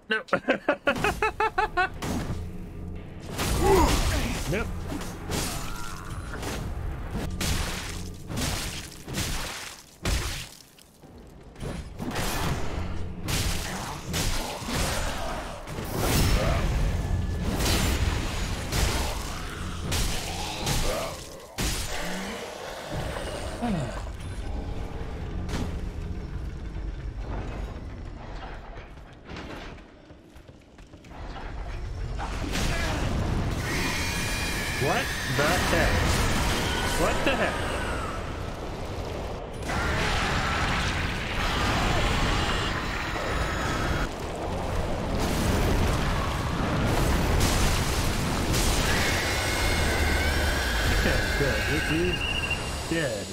No. Nope. What the heck? What the heck? Okay, good. He's dead.